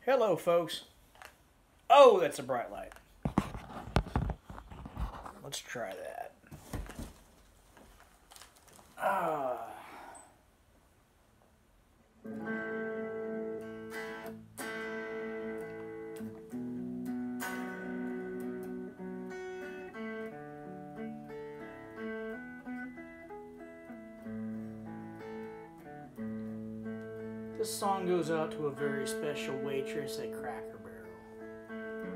Hello, folks. Oh, that's a bright light. Let's try that. Ah. This song goes out to a very special waitress at Cracker Barrel.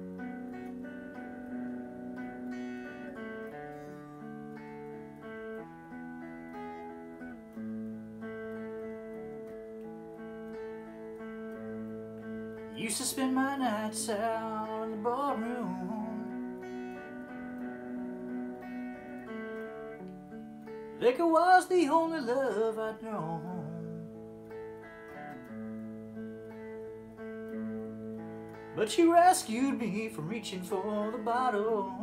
Used to spend my nights out in the ballroom. Liquor was the only love I'd known. But she rescued me from reaching for the bottle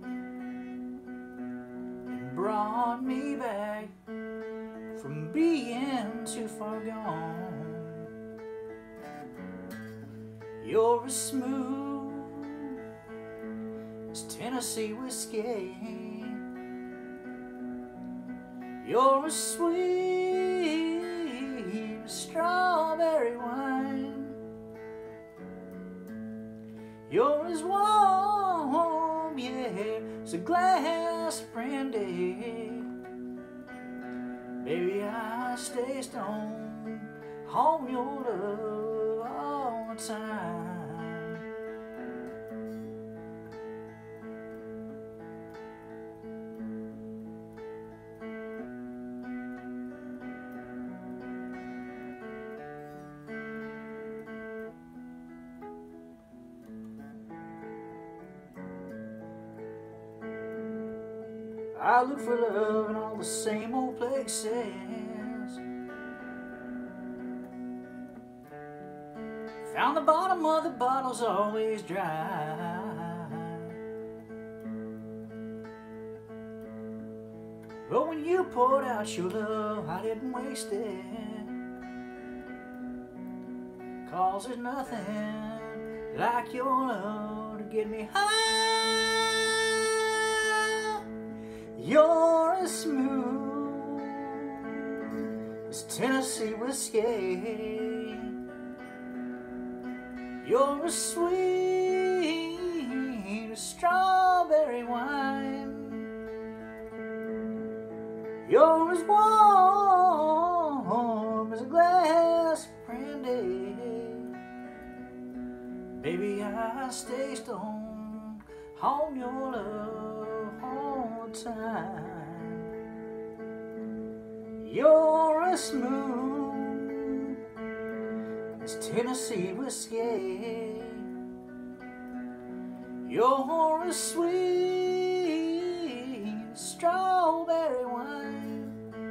and brought me back from being too far gone. You're as smooth as Tennessee whiskey. You're as sweet as strawberry wine. You're as warm, yeah, as a glass of brandy. Baby, I stay stoned on your love all the time. I look for love in all the same old places. Found the bottom of the bottle's always dry. But when you poured out your love, I didn't waste it. 'Cause there's nothing like your love to get me high. You're as smooth as Tennessee whiskey. You're as sweet as strawberry wine. You're as warm as a glass of brandy. Baby, I stay stoned on your love all the time. You're as smooth as Tennessee whiskey. You're as sweet as strawberry wine.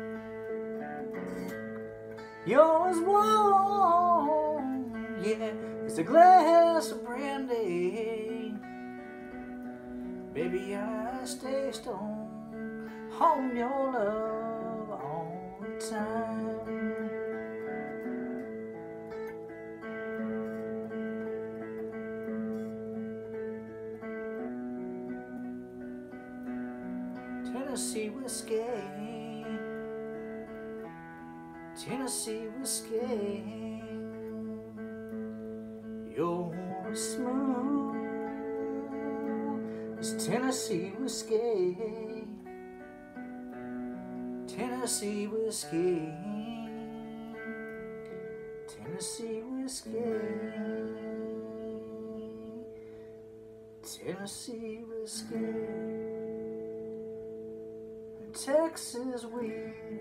You're as warm, yeah, as a glass of brandy. Baby, I stay stoned on your love all the time. Tennessee whiskey, Tennessee whiskey. You're as smooth as Tennessee whiskey. Tennessee whiskey, Tennessee whiskey, Tennessee whiskey. Texas weed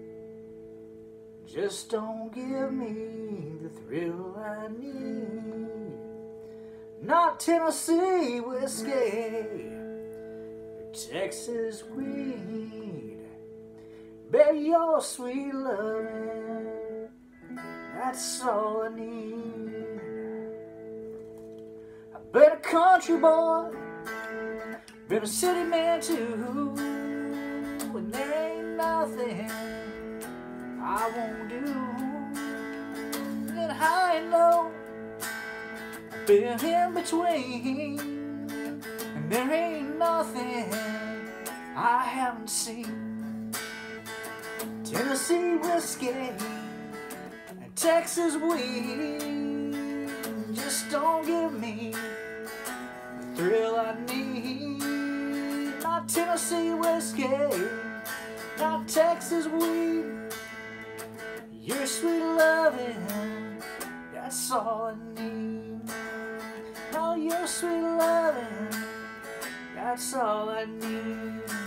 just don't give me the thrill I need. Not Tennessee whiskey, but Texas weed. Baby, your sweet loving, that's all I need. I've been a country boy, been a city man too. And there ain't nothing I won't do. Get high and low, been in between, and there ain't nothing I haven't seen. Tennessee whiskey and Texas weed just don't give me the thrill I need. Not Tennessee whiskey, not Texas weed. Your sweet loving, that's all I need. No, your sweet loving, that's all I need.